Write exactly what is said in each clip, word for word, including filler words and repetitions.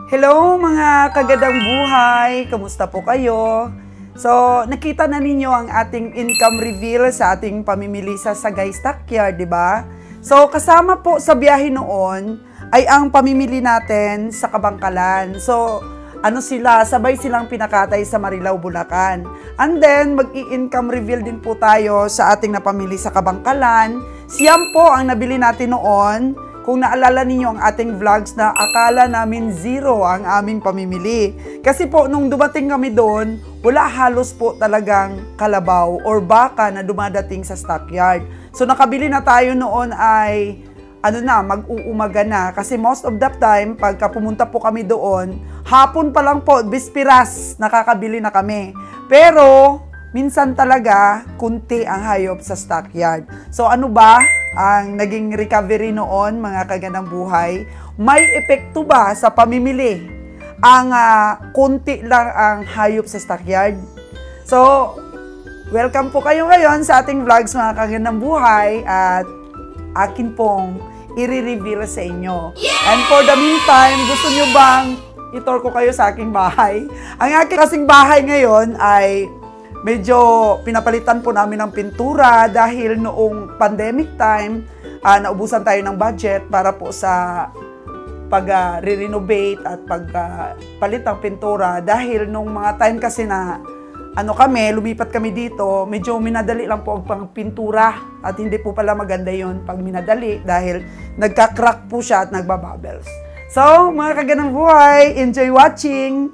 Hello mga kagadang buhay! Kamusta po kayo? So, nakita na ninyo ang ating income reveal sa ating pamimili sa Sagay Stockyard, di ba? So, kasama po sa biyahe noon ay ang pamimili natin sa Kabangkalan. So, ano sila, sabay silang pinakatay sa Marilao, Bulacan. And then, mag-i-income reveal din po tayo sa ating napamili sa Kabangkalan. Siyam po ang nabili natin noon. Kung naalala ninyo ang ating vlogs na akala namin zero ang aming pamimili. Kasi po, nung dumating kami doon, wala halos po talagang kalabaw or baka na dumadating sa stockyard. So, nakabili na tayo noon ay, ano na, mag-uumaga na. Kasi most of the time, pagka pumunta po kami doon, hapon pa lang po, bispiras, nakakabili na kami. Pero, minsan talaga, kunti ang hayop sa stockyard. So, ano ba ang naging recovery noon, mga kagandang buhay? May epekto ba sa pamimili ang uh, kunti lang ang hayop sa stockyard? So, welcome po kayo ngayon sa ating vlogs, mga kagandang buhay, at akin pong i-reveal sa inyo. And for the meantime, gusto nyo bang i-tour ko kayo sa aking bahay? Ang aking kasing bahay ngayon ay medyo pinapalitan po namin ng pintura dahil noong pandemic time, uh, naubusan tayo ng budget para po sa pag-re-renovate uh, at pagpalit uh, ng pintura. Dahil nung mga time kasi na ano kami, lumipat kami dito, medyo minadali lang po ang pang-pintura at hindi po pala maganda yon pag minadali dahil nagka-crack po siya at nagbabubbles. So, mga kagandang buhay, enjoy watching!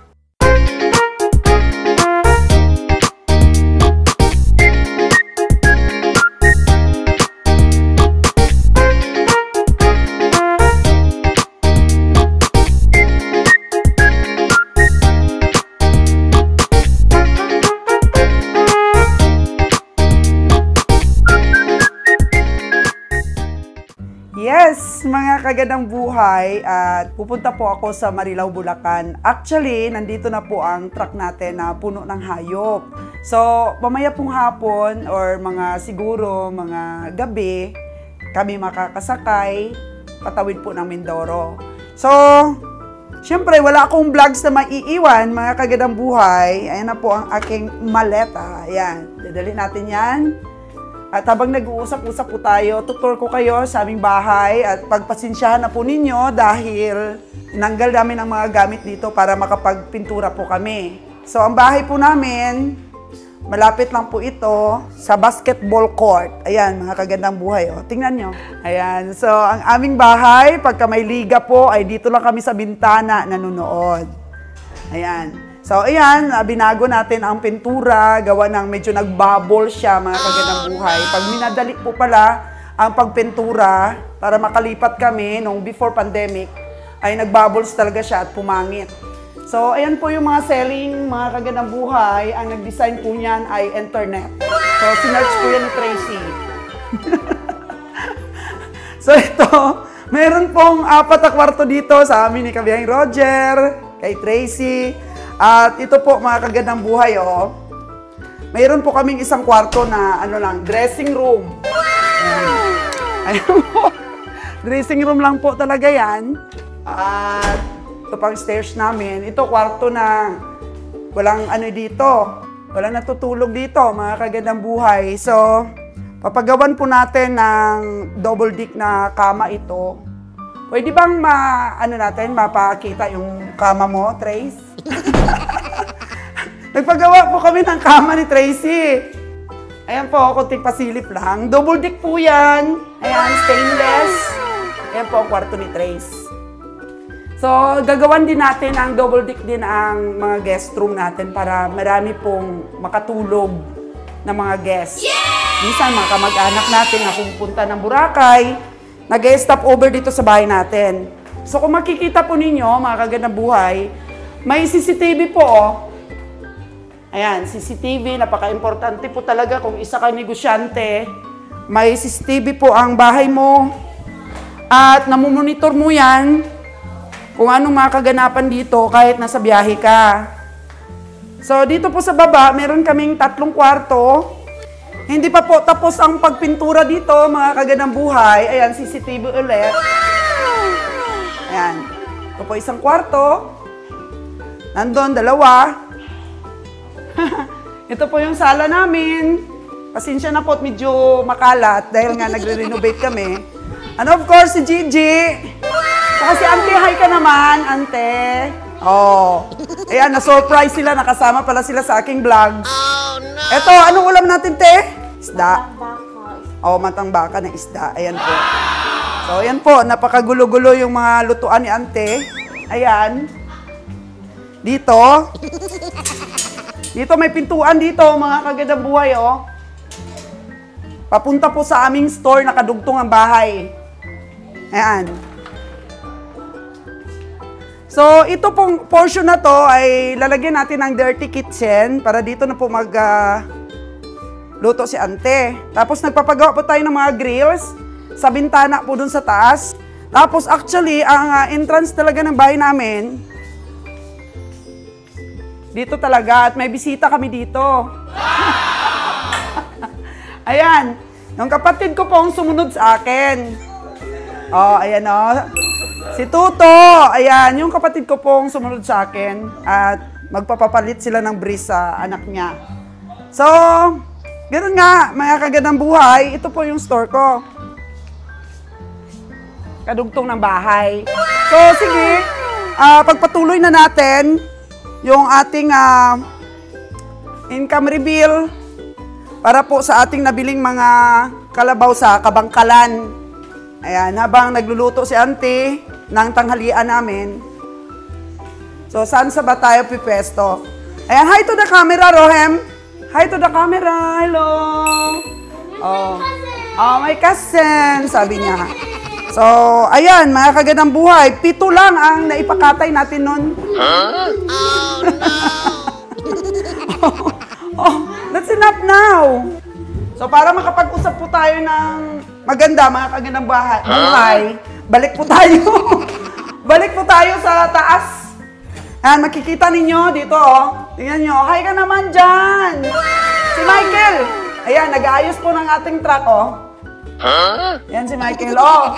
Yes, mga kagandang buhay, at pupunta po ako sa Marilao, Bulacan. Actually, nandito na po ang truck natin na puno ng hayop. So, mamaya pong hapon or mga siguro mga gabi, kami makakasakay, patawid po ng Mindoro. So, syempre, wala akong vlogs na maiiwan, mga kagandang buhay. Ayan na po ang aking maleta. Ayan, dadali natin yan. At habang nag-uusap-usap po tayo, tutur ko kayo sa aming bahay at pagpasensyahan na po ninyo dahil tinanggal namin ang mga gamit dito para makapagpintura po kami. So, ang bahay po namin, malapit lang po ito sa basketball court. Ayan, mga kagandang buhay. O, tingnan nyo. Ayan, so ang aming bahay, pagka may liga po, ay dito lang kami sa bintana nanonood. Ayan. So, ayan, binago natin ang pintura, gawa ng medyo nagbubble siya, mga kagandang buhay. Pag minadali po pala ang pagpintura, para makalipat kami nung before pandemic, ay nagbubbles talaga siya at pumangit. So, ayan po yung mga selling, mga kagandang buhay. Ang nag-design po niyan ay internet. So, sinerch po yan ni Tracy. So, ito, meron pong apat na kwarto dito sa amin ni Kabiyahing Roger, kay Tracy. At ito po, mga kagandang buhay, oh. Mayroon po kaming isang kwarto na, ano lang, dressing room. Ayan. Ayan po. Dressing room lang po talaga yan. At ito pang stairs namin. Ito, kwarto na walang ano dito. Walang natutulog dito, mga kagandang buhay. So, papagawan po natin ng double deck na kama ito. Pwede bang ma, ano natin, mapakita yung kama mo, Trace? Nagpagawa po kami ng kama ni Tracy. Ayan po, kunting pasilip lang. Double deck po yan. Ayan, stainless. Ayan po ang kwarto ni Trace. So, gagawan din natin ang double deck din ang mga guest room natin para marami pong makatulog na mga guests. Yeah! Minsan, mga kamag-anak natin na pupunta ng Boracay, nag-stop over dito sa bahay natin. So, kung makikita po ninyo, mga kagandang buhay, may C C T V po, oh. Ayan, C C T V, napaka-importante po talaga kung isa kang negosyante. May C C T V po ang bahay mo. At namumonitor mo yan kung anong mga kaganapan dito kahit nasa biyahe ka. So, dito po sa baba, meron kaming tatlong kwarto. Hindi pa po tapos ang pagpintura dito, mga kagandang buhay. Ayan, C C T V ulit. Ayan. Ito po isang kwarto. Nandun, dalawa. Ito po yung sala namin. Pasensya na po at medyo makalat dahil nga nagre-renovate kami. And of course, si Gigi. Saka si Ante, hi ka naman, Ante. Oh. Ayan, na-surprise sila. Nakasama pala sila sa aking vlog. Oh, no. Ito, anong ulam natin, te? Isda. Oh, matang baka na isda. Ayan po. So, ayan po. Napakagulo-gulo yung mga lutuan ni Ante. Ayan. Dito. Dito may pintuan dito, mga kagandang buhay, oh. Papunta po sa aming store, nakadugtong ang bahay. Ayan. So, ito pong portion na to ay lalagyan natin ng dirty kitchen para dito na po mag uh, luto si Ante. Tapos nagpapagawa po tayo ng mga grills sa bintana po dun sa taas. Tapos actually, ang uh, entrance talaga ng bahay namin, dito talaga, at may bisita kami dito. Ayan, yung kapatid ko pong sumunod sa akin. Oh, ayan o. Oh. Si Tuto, ayan, yung kapatid ko pong sumunod sa akin. At magpapapalit sila ng breeze sa anak niya. So, ganoon nga, mga kagandang buhay, ito po yung store ko. Kadugtong ng bahay. So, sige, uh, pagpatuloy na natin yung ating uh, income reveal para po sa ating nabiling mga kalabaw sa kabangkalan. Ayan, habang nagluluto si Ante ng tanghalian namin. So, saan sa ba tayo pipesto? Ayan, hi to the camera, Rohem. Hi to the camera. Hello. Oh, oh my cousin, sabi niya. So, ayan, mga kagandang buhay, pito lang ang naipakatay natin nun. Huh? Oh, no! oh, oh, that's enough now. So, para makapag-usap po tayo ng maganda, mga kagandang buhay, buhay balik po tayo. Balik po tayo sa taas. Ayan, makikita ninyo dito, oh. Tingnan nyo, hi ka naman dyan. Si Michael. Ayan, nag-aayos po ng ating truck, oh. Huh? Yan si Michael, oh.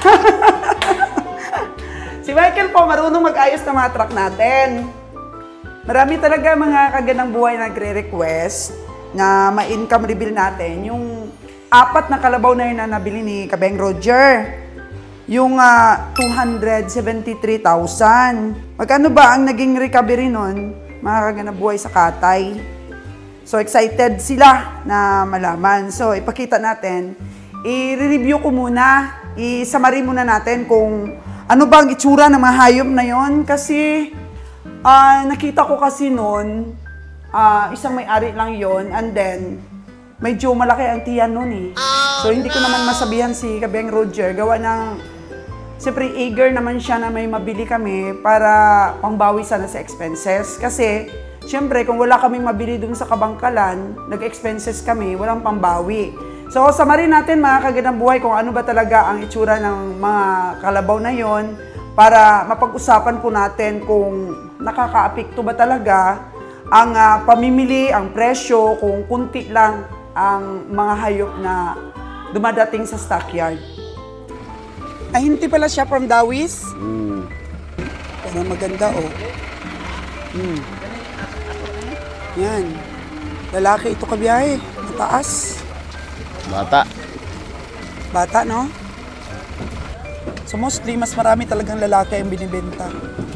Si Michael po, marunong mag-ayos ng mga truck natin. Marami talaga mga kagandang buhay na nagre-request na ma-income reveal natin. Yung apat na kalabaw na yun na nabili ni Kabeng Roger. Yung uh, two hundred seventy-three thousand. Magkano ba ang naging recovery nun, mga kagandang buhay sa Katay? So, excited sila na malaman. So, ipakita natin. I-review ko muna, i-summary muna natin kung ano ba ang itsura ng mga hayop na yon. Kasi uh, nakita ko kasi noon, uh, isang may-ari lang yon, and then medyo malaki ang tiyan noon eh. So hindi ko naman masabihan si Kabeng Roger, gawa ng, siyempre eager naman siya na may mabili kami para pangbawi sana sa expenses. Kasi siyempre kung wala kaming mabili dun sa kabangkalan, nag-expenses kami, walang pambawi. So, samarin natin mga kagandang buhay kung ano ba talaga ang itsura ng mga kalabaw na yon para mapag-usapan po natin kung nakaka-apekto ba talaga ang uh, pamimili, ang presyo, kung kunti lang ang mga hayop na dumadating sa stockyard. Ay, hindi pala siya from Dawis? Mm. Pero maganda, oh. Mm. Yan. Lalaki ito kabiyahe. Mataas. Bata. Bata, no? So mostly, mas marami talagang lalaki ang binibenta.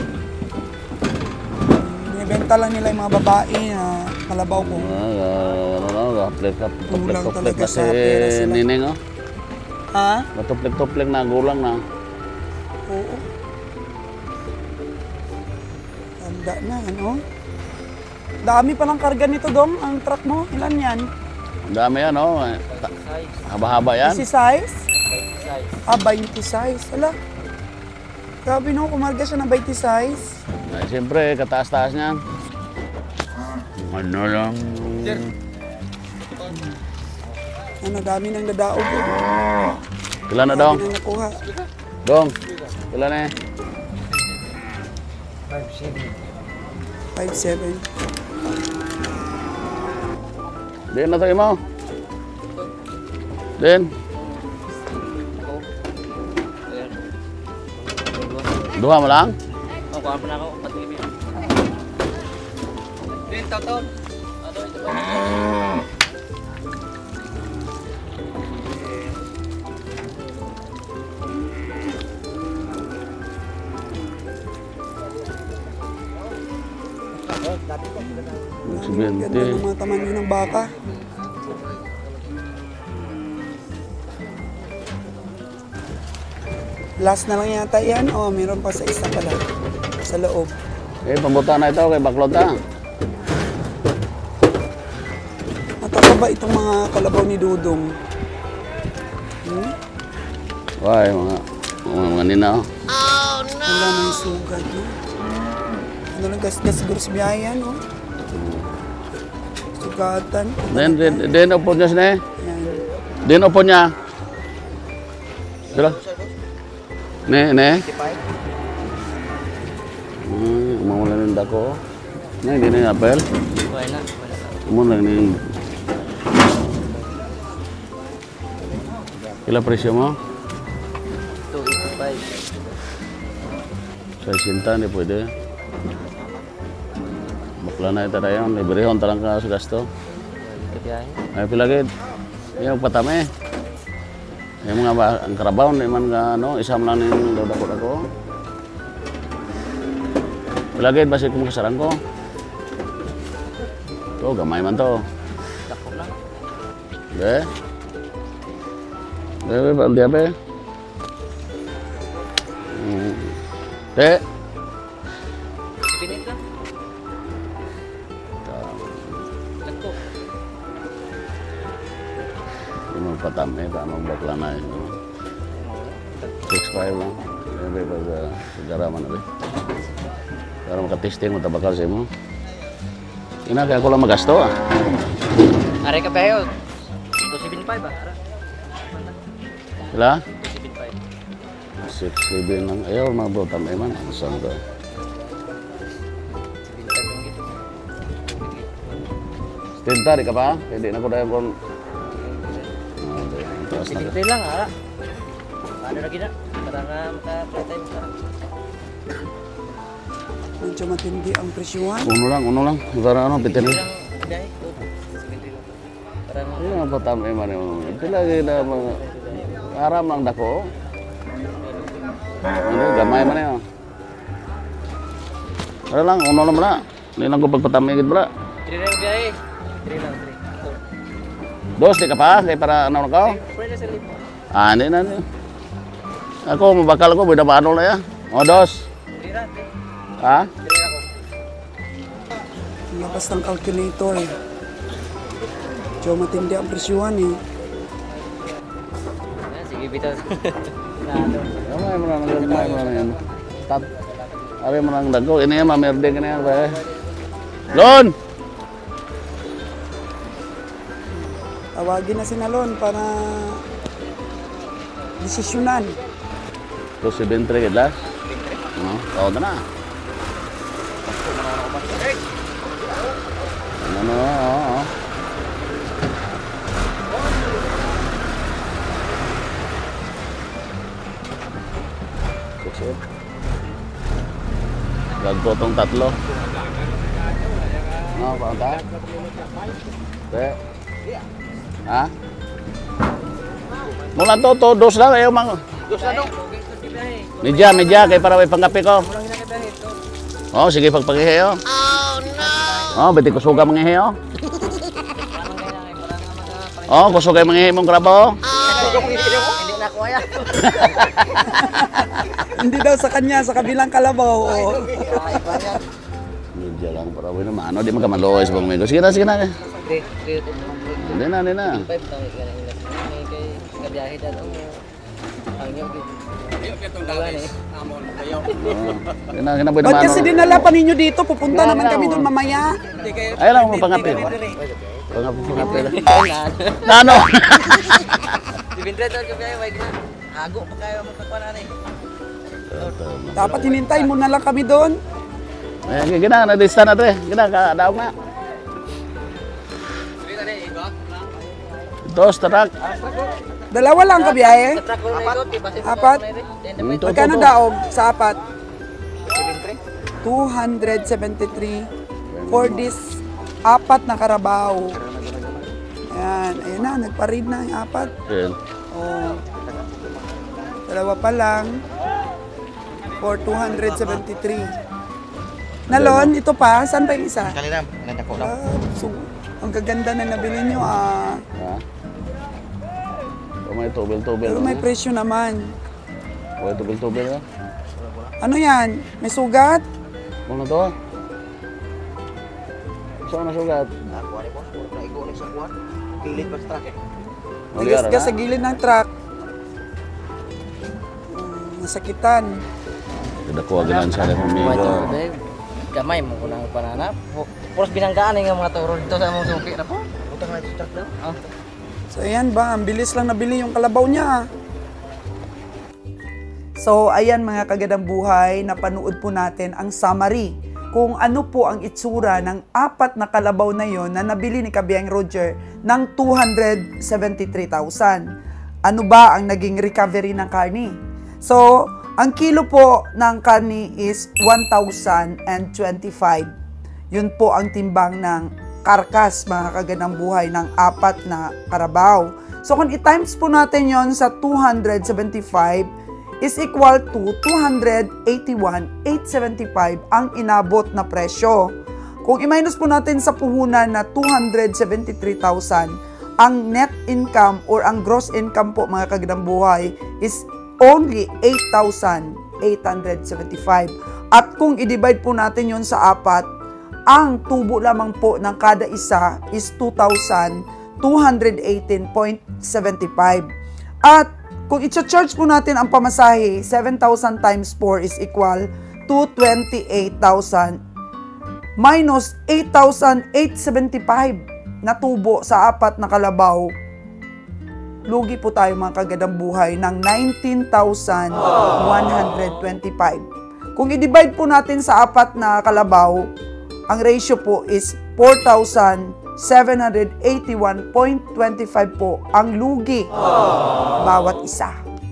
Binibenta lang nila yung mga babae na kalabaw ko. Ano na, Tuplik-tuplik na si Nining, oh. Ha? Matuplik-tuplik na, gulang na. Oo. Tanda na, ano? Dami palang karga nito, Dong, ang truck mo. Ilan yan? Dami yan, oh. Haba-haba yan. twenty size? Ah, twenty size. Ala. Grabe, no? Kumarga siya ng twenty size. Ay, siyempre, kataas-taas niyan. Ano lang. Ano, dami nang nadaog. Ilan na, Dong? Dami nang nakuha. Dong, ilan na eh? five seven. Din na tayo mo. Din. Duha mo lang? Ang kuha pa na ako, patuloy mo. Din, taon. Ano, ito ba? Ganda ng mga tamanyo ng baka. Last na lang yata yan. Oh, meron pa sa isa pala. Sa loob. Eh, pambuta na ito kay baklot na. Mataka ba itong mga kalabaw ni Dudong? Hmm? Why, mga, mga, mga nina. Oh. Wala na yung sugat, no? Ano lang gas-gas siguro sa biyayan, no? Sugatan. Then, then, then, upo niya sini. Yan. Then, upo niya. Sila. Ne, ne. Hmm, mawala ng dako. Na, hindi na yung apel. Wala na. Mo lang ni. Kila presyo mo? two eighty-five. Sa isinta, hindi pwede. Bakla na ito tayo. Librehon talang ka sa gasto. Kabiyahe. Ay, pilagid. Yung patame. Yung mga ba, ang karabaw, hindi man ka, ano, isam lang yung dodakot ako. Pilagid, basi kung kasarang ko. Ito, gamay man to. Dako lang. Be? Be, be, be, be, be. Hmm. Be? Pinit lang. Dako. Yung patame, paano bakla na yun. six five lang. Yan ba, pag uh, sigara man na ba. Para makatesting mo tabakal sa mo. Ina, kaya ko lang magasto ah. Aray ka ba two seventy-five ba? Sila? two seventy-five. six seven lang. Ayaw, mga bro, tamay man. Saan ka? seventy-five lang gitu. Stinta, di ka pa? Hindi na ko dahil kung... Ah, di. Taas na ka. Pinit lang, ara. Ano lagi na? Para nga maka-play tayo sa Medyo matindi ang presyuhan. Uno lang, uno lang. Para ano, pitin lang. Bilang biyahe, two seventy lang. Para nga Iya, ang patamay man yun. Ito lagi na mga... Aram lang dako. Ano, gamay man yun. Ano lang, uno lang muna. Hindi lang ko pagpatamay agad bala. three lang biyahe. three lang, three. Dos, di ka pa? Kaya para ano na ka? Pwede sa lipo. Ah, hindi na. Hindi. Ako, mabakal ko. Bida paano na yan. O, dos. three lang, three. Ha? three lang ako. Labas ng calculator. Medyo matindi ang presyuhan eh. Ayan, sige, bitaw. Nalo. Gamay mo na, gamay mo na yan. Tat. Ari mo nang dago. Ini yan, mamerde ka na yan. Ba? Lon! Tawagin na si Nalon para desisyonan. Dos si Bentre, kita. No, tawag na na. Ano, no, oo, oo. Six, Gagto tong tatlo. No, paano ta? Be. Ha? Mula to, to, dos lang. Ayaw mang... Dos na dong. Biyahe. Medya, medya. Kaya para may pangkape ko. Walang hinakabiyahe. Two. Oh, sige, pagpagihe, oh. Oh, no! Oh, biti kusuga mangihe, oh. Oh, kusuga mangihe mong krabo, oh. Hindi na ako yan. Hindi daw sa kanya, sa kabilang kalabaw. Oh. Medya lang, para wala naman. Ano, di magkamaloy sa pangmigo. Sige na, sige na. three, three, Hindi na, hindi na. five daw. May kay kabiyahe daw. Ang yung Oh, hindi na, hindi na pwede Ba't maano. kasi dinala pa ninyo dito? Pupunta naman kami doon mamaya. Ayaw lang, pangape. Pangape, pangape lang. Nano? Si Vintre daw kabiyahe. Wait na. Hago pa kayo magkakuha na rin. Dapat hinintay mo na lang kami doon. Eh, gina, na-dista na ito eh. Gina, kadaog na. Dos, tarak. Dalawa lang kabiyahe. Sa truck ko na ikot. Apat? Hmm, to, to, Magkano to. daog sa apat? Si Vintre. two hundred seventy-three for this apat na karabaw. Ayan, ayun na, nagpa-read na yung apat. Ayan. Oh. Dalawa pa lang for two hundred seventy-three. Nalon, ito pa, saan pa yung isa? Kanina, nanda ko lang. Ah, so, ang gaganda na nabili nyo ah. Ha? So, may tubel-tubel. Pero may presyo naman. May tubel-tubel na. Ano yan? May sugat? Ano to? Saan na sugat? Nakuha ni boss, puro na igo ni sa kuwan. Kilit pa sa truck eh. Tigas ka sa gilid ng truck. Hmm, masakitan. Kadakuha ganan sa akin May amigo. to, babe. Gamay mo ko ng pananap. Puros binanggaan nga mga turo dito sa mong suki na po. Utang na ito truck daw. Ah. So ayan ba, ang bilis lang nabili yung kalabaw niya. So ayan mga kagadang buhay, napanood po natin ang summary kung ano po ang itsura ng apat na kalabaw na yon na nabili ni Kabiyahing Roger ng two hundred seventy-three thousand. Ano ba ang naging recovery ng karni? So, ang kilo po ng karni is one thousand twenty-five. Yun po ang timbang ng karkas, mga kaganang buhay, ng apat na karabaw. So, kung i-times po natin yon sa two hundred seventy-five, is equal to two hundred eighty-one thousand eight hundred seventy-five ang inabot na presyo. Kung i-minus po natin sa puhunan na two hundred seventy-three thousand, ang net income or ang gross income po, mga kaganang buhay, is only eight thousand eight hundred seventy-five. At kung i-divide po natin yon sa apat, ang tubo lamang po ng kada isa is two thousand two hundred eighteen point seven five. At kung i-charge po natin ang pamasahe, seven thousand times four is equal to twenty-eight thousand minus eight thousand eight hundred seventy-five na tubo sa apat na kalabaw. Lugi po tayo, mga kagadang buhay, ng nineteen thousand one hundred twenty-five. Kung i-divide po natin sa apat na kalabaw, ang ratio po is four thousand seven hundred eighty-one point two five po ang lugi bawat isa.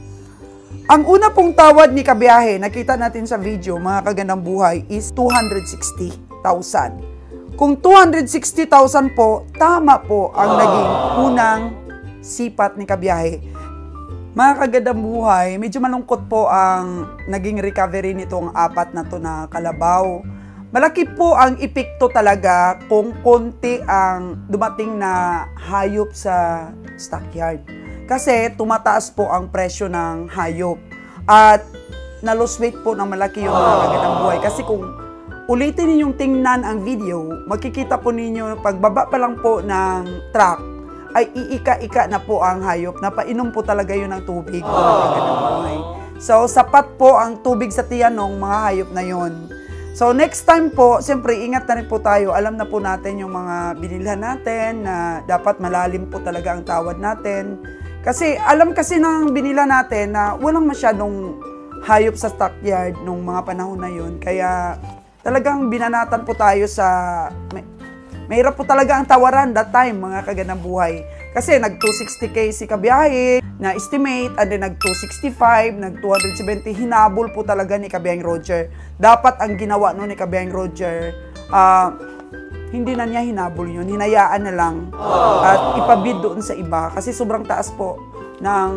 Ang una pong tawad ni Kabiyahe, nakita natin sa video, mga kaganang buhay, is two hundred sixty thousand. Kung two hundred sixty thousand po, tama po ang naging unang sipat ni Kabiyahe. Mga kagadang buhay, medyo malungkot po ang naging recovery nitong apat na to na kalabaw. Malaki po ang epekto talaga kung konti ang dumating na hayop sa stockyard. Kasi tumataas po ang presyo ng hayop. At na-lose weight po ng malaki yung mga kaganang buhay. Kasi kung ulitin ninyong tingnan ang video, makikita po ninyo pagbaba pa lang po ng truck, ay iika-ika na po ang hayop. Napainom po talaga yun ng tubig. Mga kaganang buhay. So, sapat po ang tubig sa tiyan ng mga hayop na yon. So, next time po, siyempre, ingat na rin po tayo. Alam na po natin yung mga binilhan natin na dapat malalim po talaga ang tawad natin. Kasi, alam kasi ng binila natin na walang masyadong hayop sa stockyard nung mga panahon na yun. Kaya, talagang binanatan po tayo sa... May, mahirap po talaga ang tawaran that time, mga kaganang buhay. Kasi, nag two sixty K si Kabiyahe na estimate, and then nag two sixty-five, nag two seventy, hinabol po talaga ni Kabiyahing Roger. Dapat ang ginawa no ni Kabiyahing Roger, uh, hindi na niya hinabol yun, hinayaan na lang at ipabid doon sa iba kasi sobrang taas po ng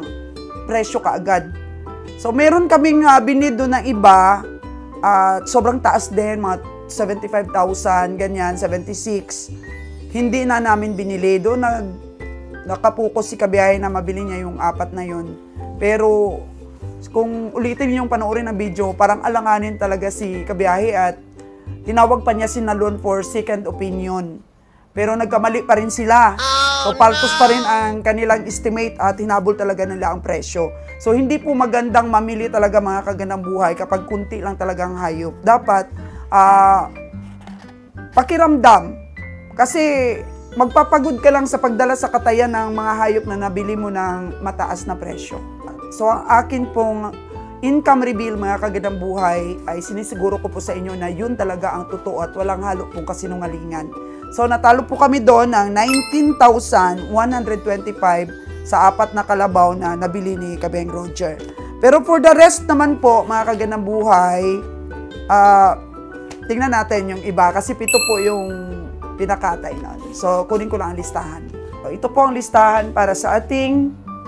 presyo kaagad. So meron kaming uh, binid doon ng iba, uh, sobrang taas din, mga seventy-five thousand, ganyan, seventy-six. Hindi na namin binili doon, nag nakapokus si Kabiyahe na mabili niya yung apat na yun. Pero kung ulitin niyo yung panoorin ng video, parang alanganin talaga si Kabiyahe at tinawag pa niya si Nalon for second opinion. Pero nagkamali pa rin sila. So paltos pa rin ang kanilang estimate at hinabol talaga nila ang presyo. So hindi po magandang mamili talaga, mga kagandang buhay, kapag kunti lang talagang hayop. Dapat uh, pakiramdam. Kasi magpapagod ka lang sa pagdala sa katayan ng mga hayop na nabili mo ng mataas na presyo. So, ang akin pong income reveal, mga kagandang buhay, ay sinisiguro ko po sa inyo na yun talaga ang totoo at walang halo pong kasinungalingan. So, natalo po kami doon ng nineteen thousand one hundred twenty-five sa apat na kalabaw na nabili ni Kabiyahing Roger. Pero for the rest naman po, mga kagandang buhay, Ah, tingnan natin yung iba kasi pito po yung pinakatay nun. So, kunin ko lang ang listahan. So, ito po ang listahan para sa ating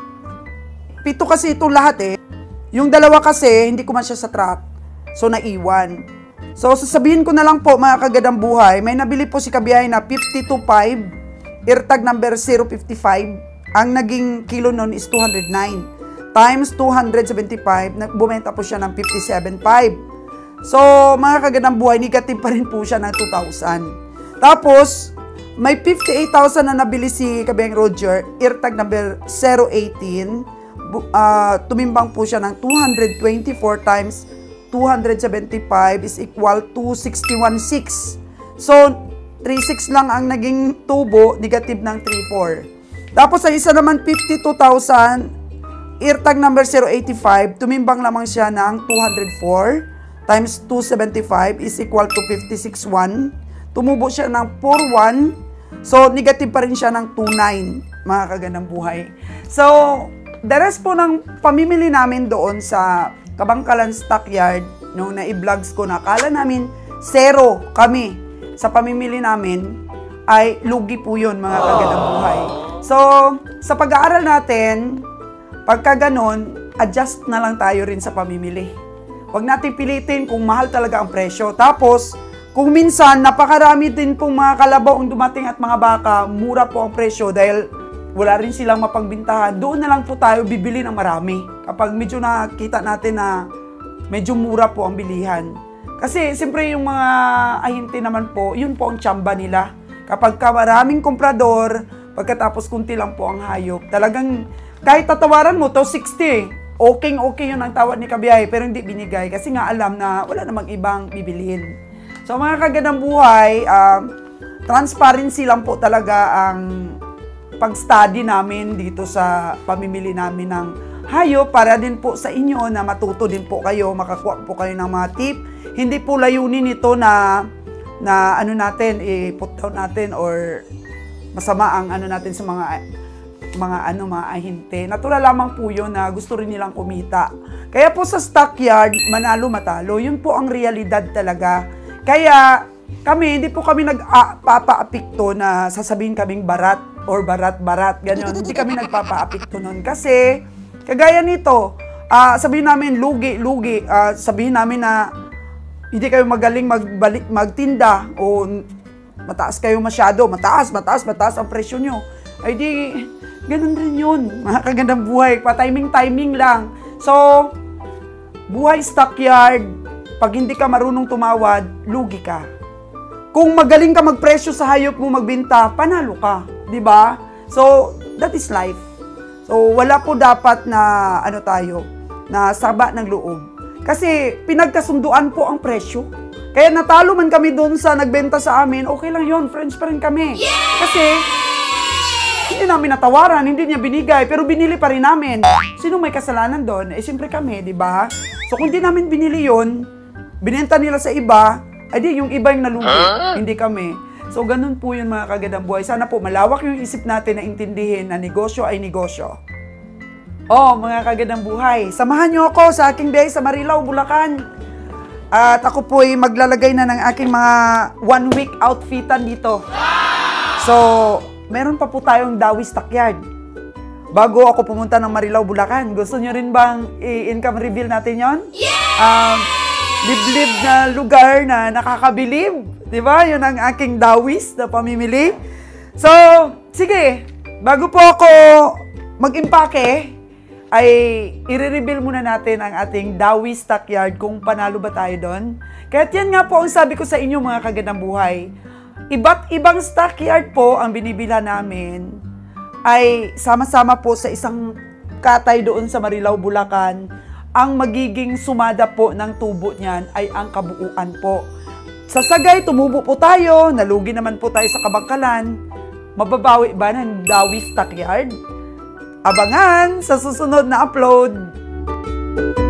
pito kasi itong lahat eh. Yung dalawa kasi, hindi ko man siya sa truck. So, naiwan. So, sasabihin ko na lang po mga kagadang buhay, may nabili po si Kabiyahe na fifty-two point five, airtag number zero fifty-five. Ang naging kilo nun is two hundred nine. Times two hundred seventy-five, bumenta po siya ng fifty-seven point five. So, mga kagadang buhay, negative pa rin po siya ng two thousand. Tapos, may fifty-eight thousand na nabili si Kabiyaheng Roger, airtag number zero eighteen. Uh, tumimbang po siya ng two hundred twenty-four times two hundred seventy-five is equal to sixty-one point six. So, three point six lang ang naging tubo, negative ng three point four. Tapos, sa isa naman, fifty-two thousand, airtag number zero eighty-five, tumimbang lamang siya ng two hundred four times two hundred seventy-five is equal to fifty-six point one. Tumubo siya ng four point one. So, negative pa rin siya ng two point nine, mga kagandang buhay. So, the rest po ng pamimili namin doon sa Kabangkalan Stockyard, nung na-i-vlogs ko na, akala namin zero kami sa pamimili namin, ay lugi po yun, mga kagandang buhay. So, sa pag-aaral natin, pagka ganun, adjust na lang tayo rin sa pamimili. Huwag natin pilitin kung mahal talaga ang presyo. Tapos, kung minsan, napakarami din pong mga kalabaw ang dumating at mga baka, mura po ang presyo dahil wala rin silang mapagbintahan. Doon na lang po tayo bibili ng marami. Kapag medyo nakita natin na medyo mura po ang bilihan. Kasi, siyempre yung mga ahinti naman po, yun po ang tsamba nila. Kapag ka maraming komprador, pagkatapos kunti lang po ang hayop, talagang kahit tatawaran mo to sixty, okay okay yun ang tawad ni Kabiyahe, pero hindi binigay kasi nga alam na wala namang ibang bibilihin. So mga kagandang buhay, uh, transparency lang po talaga ang pag-study namin dito sa pamimili namin ng hayop para din po sa inyo na matuto din po kayo, makakuha po kayo ng mga tip. Hindi po layunin ito na na ano natin, i-put down natin or masama ang ano natin sa mga mga ano mga ahinte. Natural lamang po yun na gusto rin nilang kumita. Kaya po sa stockyard, manalo matalo. Yun po ang realidad talaga. Kaya kami, hindi po kami nagpapaapikto na sasabihin kaming barat or barat-barat, gano'n. Hindi kami nagpapaapikto nun. Kasi, kagaya nito, uh, sabihin namin lugi-lugi, uh, sabihin namin na hindi kayo magaling magbalik, magtinda o mataas kayo masyado, mataas, mataas, mataas ang presyo nyo. Ay di, ganun rin yun. Mga kagandang buhay, pa-timing-timing lang. So, buhay stockyard, pag hindi ka marunong tumawad, lugi ka. Kung magaling ka magpresyo sa hayop mo magbenta, panalo ka, di ba? So, that is life. So, wala po dapat na ano tayo, na saba ng loob. Kasi pinagkasunduan po ang presyo. Kaya natalo man kami doon sa nagbenta sa amin, okay lang yun, friends pa rin kami. Kasi hindi namin natawaran, hindi niya binigay, pero binili pa rin namin. Sino may kasalanan doon? Eh, siyempre kami, di ba? So, kung di namin binili yun, binenta nila sa iba, ay di, yung iba yung nalugi, huh? Hindi kami. So, ganun po yun mga kagandang buhay. Sana po malawak yung isip natin na intindihin na negosyo ay negosyo. Oh, mga kagandang buhay, samahan nyo ako sa aking biyahe sa Marilao, Bulacan. At ako po ay maglalagay na ng aking mga one week outfitan dito. So, meron pa po tayong Dawi Stockyard. Bago ako pumunta ng Marilao, Bulacan, gusto nyo rin bang i-income reveal natin yon? Yeah! Um, liblib na lugar na nakakabilib. Diba? Yun ang aking dawis na pamimili. So, sige. Bago po ako mag-impake, ay i-reveal muna natin ang ating Dawi Stockyard kung panalo ba tayo doon. Kaya yan nga po ang sabi ko sa inyo mga kagandang buhay. Iba't ibang stockyard po ang binibila namin ay sama-sama po sa isang katay doon sa Marilao, Bulacan. Ang magiging sumada po ng tubo niyan ay ang kabuuan po. Sa sagay, tumubo po tayo, nalugi naman po tayo sa Kabangkalan. Mababawi ba ng Dawi Stockyard? Abangan sa susunod na upload!